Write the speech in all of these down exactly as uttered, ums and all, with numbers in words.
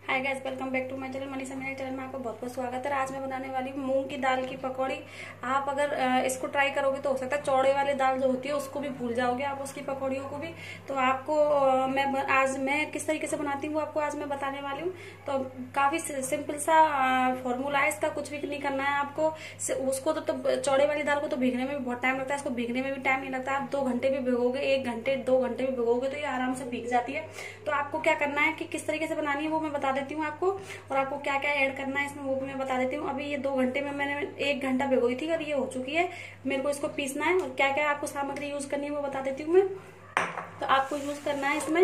Hi guys, welcome back to my channel Manisha. मेरे channel में आपका बहुत बहुत स्वागत है। आज मैं बनाने वाली हूँ मूंग की दाल की पकौड़ी। आप अगर इसको ट्राई करोगे तो हो सकता है चौड़े वाली दाल जो होती है उसको भी भूल जाओगे आप, उसकी पकौड़ियों को भी। तो आपको मैं आज मैं किस तरीके से बनाती हूँ वो आपको आज मैं बताने वाली हूँ। तो काफी सिंपल सा फॉर्मूला है इसका, कुछ भी नहीं करना है आपको। उसको तो, तो चौड़े वाली दाल को तो भीगने में भी बहुत टाइम लगता है, इसको भीगने में भी टाइम नहीं लगता। आप दो घंटे भी भिगोगे, एक घंटे दो घंटे भी भिगोगे तो ये आराम से भीग जाती है। तो आपको क्या करना है कि किस तरीके से बनानी है वो मैं बता देती हूँ आपको, और आपको क्या क्या ऐड करना है इसमें वो भी मैं बता देती हूँ। अभी ये दो घंटे में मैंने एक घंटा भिगोई थी और ये हो चुकी है। मेरे को इसको पीसना है और क्या क्या आपको सामग्री यूज करनी है वो बता देती हूँ मैं। तो आपको यूज करना है इसमें,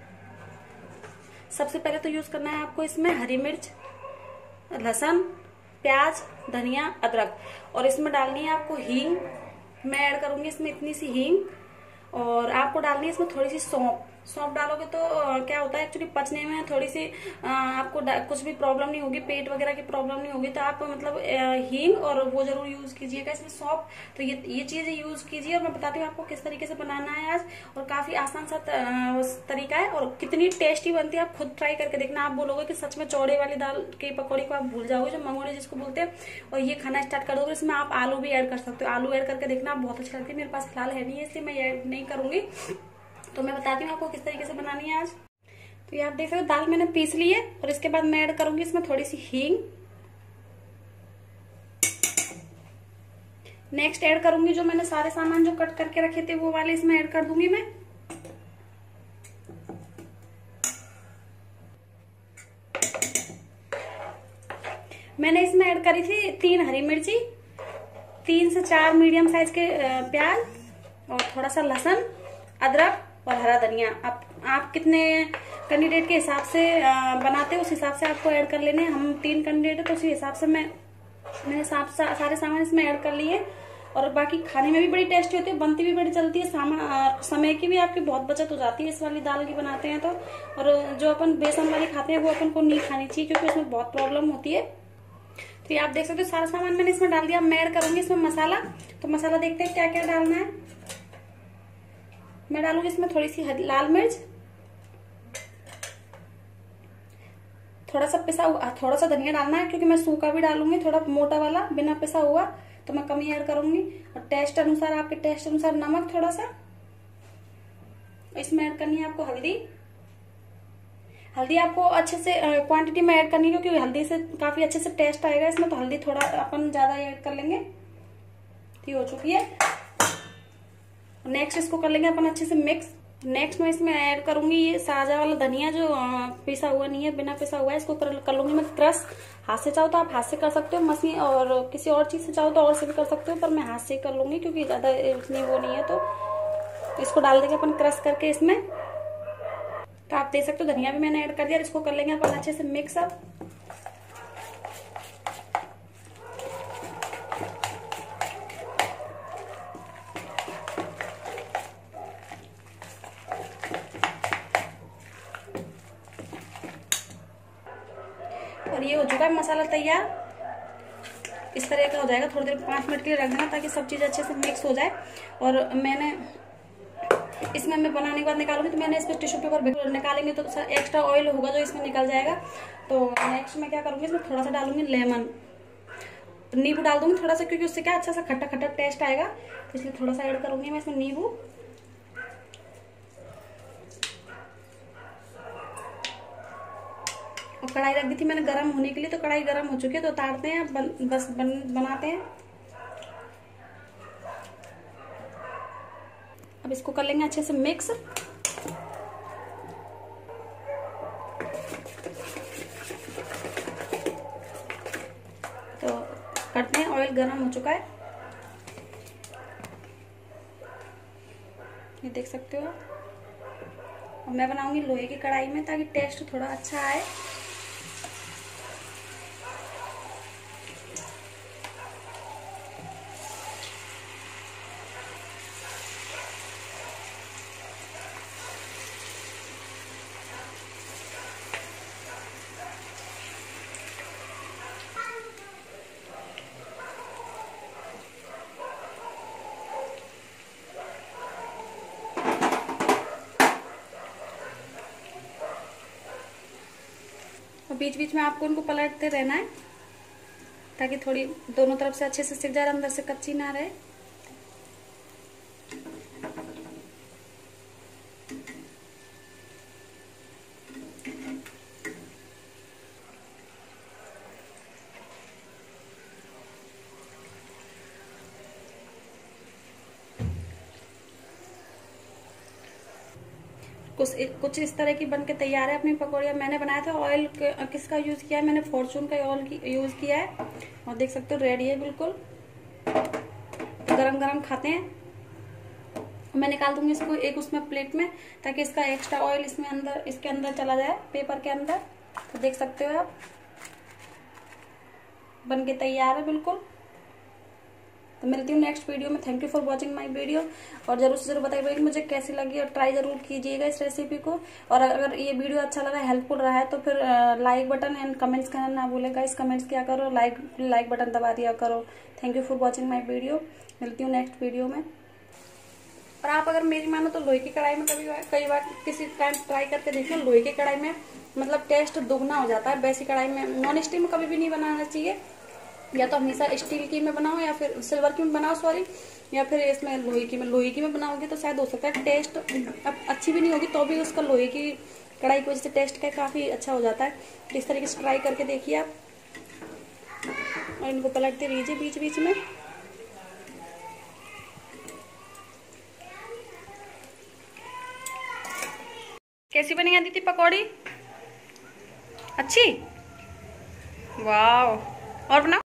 सबसे पहले तो यूज करना है आपको इसमें हरी मिर्च, लहसुन, प्याज, धनिया, अदरक, और इसमें डालनी है आपको हींग। मैं ऐड करूंगी इसमें इतनी सी हींग, और आपको डालनी है इसमें थोड़ी सी सौंफ। सौंफ डालोगे तो क्या होता है एक्चुअली पचने में थोड़ी सी आपको कुछ भी प्रॉब्लम नहीं होगी, पेट वगैरह की प्रॉब्लम नहीं होगी। तो आप मतलब हींग और वो जरूर यूज कीजिएगा इसमें, सौंफ। तो ये ये चीजें यूज कीजिए और मैं बताती हूँ आपको किस तरीके से बनाना है आज। और काफी आसान सा तरीका है और कितनी टेस्टी बनती है, आप खुद ट्राई करके देखना। आप बोलोगे कि सच में चौड़े वाली दाल की पकौड़ी को आप भूल जाओगे, जो मंगोड़े जिसको बोलते हैं, और ये खाना स्टार्ट कर दोगे। इसमें आप आलू भी ऐड कर सकते हो, आलू ऐड करके देखना, आप बहुत अच्छी लगती है। मेरे पास फिलहाल है नहीं है इसलिए मैं ऐड नहीं करूंगी। तो मैं बताती हूँ आपको किस तरीके से बनानी है आज। तो ये आप देख रहे हो दाल मैंने पीस ली है, और इसके बाद मैं ऐड करूंगी इसमें थोड़ी सी हींग। नेक्स्ट ऐड करूंगी जो मैंने सारे सामान जो कट करके रखे थे वो वाले इसमें ऐड कर दूंगी मैं। मैंने इसमें ऐड करी थी तीन हरी मिर्ची, तीन से चार मीडियम साइज के प्याज, और थोड़ा सा लहसुन, अदरक और हरा धनिया। आप आप कितने कैंडिडेट के हिसाब से बनाते हैं उस हिसाब से आपको ऐड कर लेने। हम तीन कैंडिडेट है तो उसी हिसाब से मैं मैंने सारे सामान इसमें ऐड कर लिए। और बाकी खाने में भी बड़ी टेस्टी होती है, बनती भी बड़ी जल्दी है, सामान समय की भी आपकी बहुत बचत हो जाती है इस वाली दाल की बनाते हैं तो। और जो अपन बेसन वाली खाते हैं वो अपन को नहीं खानी चाहिए क्योंकि उसमें बहुत प्रॉब्लम होती है। तो ये आप देख सकते हो सारा सामान मैंने इसमें डाल दिया। मैं ऐड करूंगी इसमें मसाला। तो मसाला देखते हैं क्या क्या डालना है। मैं डालूंगी इसमें थोड़ी सी लाल मिर्च, थोड़ा सा पिसा हुआ, थोड़ा सा धनिया डालना है क्योंकि मैं सूखा भी डालूंगी, थोड़ा मोटा वाला बिना पिसा हुआ, तो मैं कम ही ऐड करूंगी। और टेस्ट अनुसार, आपके टेस्ट अनुसार नमक थोड़ा सा। इसमें ऐड करनी है आपको हल्दी। हल्दी आपको अच्छे से क्वांटिटी में ऐड करनी है क्योंकि हल्दी से काफी अच्छे से टेस्ट आएगा इसमें, तो हल्दी थोड़ा अपन ज्यादा ऐड कर लेंगे। तो हो चुकी है। नेक्स्ट इसको कर लेंगे अपन अच्छे से मिक्स। नेक्स्ट मैं इसमें ऐड करूंगी ये ताजा वाला धनिया जो पिसा हुआ नहीं है, बिना पिसा हुआ है, इसको कर, कर लूंगी मैं क्रश। हाथ से चाहो तो आप हाथ से कर सकते हो, मशीन और किसी और चीज से चाहो तो और से भी कर सकते हो, पर मैं हाथ से कर लूंगी क्योंकि ज्यादा इतनी वो नहीं है। तो इसको डाल देंगे अपन क्रश करके इसमें। तो आप देख सकते हो धनिया भी मैंने ऐड कर दिया। इसको कर लेंगे अपन अच्छे से मिक्स अप। और ये हो चुका है मसाला तैयार। इस तरह का हो जाएगा। थोड़ी देर पाँच मिनट के लिए रख देना ताकि सब चीज़ अच्छे से मिक्स हो जाए। और मैंने इसमें मैं बनाने के बाद निकालूंगी तो मैंने इस पर टिश्यू पेपर निकालेंगे तो एक्स्ट्रा ऑयल होगा जो इसमें निकल जाएगा। तो नेक्स्ट मैं क्या करूँगी, इसमें थोड़ा सा डालूंगी लेमन, नींबू डाल दूंगी थोड़ा सा क्योंकि उससे क्या अच्छा सा खट्टा खट्टा टेस्ट आएगा, तो इसलिए थोड़ा सा ऐड करूंगी मैं इसमें नींबू। और कढ़ाई रख दी थी मैंने गरम होने के लिए, तो कढ़ाई गरम हो चुकी है तो उतारते हैं बन, बस बन, बनाते हैं। अब इसको कर लेंगे अच्छे से मिक्स। तो करते हैं, ऑयल गरम हो चुका है, ये देख सकते हो। और मैं बनाऊंगी लोहे की कढ़ाई में ताकि टेस्ट थोड़ा अच्छा आए। और बीच बीच में आपको उनको पलटते रहना है ताकि थोड़ी दोनों तरफ से अच्छे से सिक जाए, अंदर से कच्ची ना रहे। कुछ कुछ इस तरह की बन के तैयार है अपनी पकौड़ियाँ। मैंने बनाया था, ऑयल किसका यूज़ किया है, मैंने फॉर्चून का ऑयल यूज़ किया है और देख सकते हो रेडी है बिल्कुल। गरम गरम खाते हैं। मैं निकाल दूंगी इसको एक उसमें प्लेट में ताकि इसका एक्स्ट्रा ऑयल इसमें अंदर इसके अंदर चला जाए, पेपर के अंदर। तो देख सकते हो आप बन के तैयार है बिल्कुल। तो मिलती हूँ नेक्स्ट वीडियो में। Thank you for watching my video और जरूर से जरूर बताइए कि मुझे कैसी लगी और ट्राई जरूर कीजिएगा इस रेसिपी को। और अगर ये वीडियो अच्छा लगा, हेल्पफुल रहा है तो फिर लाइक बटन एंड कमेंट्स करना ना भूलेगा। इस कमेंट्स किया करो, लाइक लाइक बटन दबा दिया करो। Thank you for watching my video. मिलती हूँ नेक्स्ट वीडियो में। और आप अगर मेरी मानो तो लोहे की कढ़ाई में कभी कई बार किसी टाइम ट्राई करके देखिए। लोहे की कढ़ाई में मतलब टेस्ट दुगना हो जाता है। वैसी कढ़ाई में, नॉन स्टिक में कभी भी नहीं बनाना चाहिए। या तो हमेशा स्टील की में बनाओ या फिर सिल्वर की में बनाओ सॉरी, या फिर इसमें लोहे की में लोहे की में बनाओगे तो शायद हो सकता है टेस्ट अब अच्छी भी नहीं होगी, तो भी उसका लोहे की कढ़ाई की वजह से टेस्ट का काफ़ी अच्छा हो जाता है। तो इस तरीके से ट्राई करके देखिए आप और इनको पलटते रहिए बीच बीच में। कैसी बनी आदिति पकौड़ी? अच्छी, वाह। और बनाओ।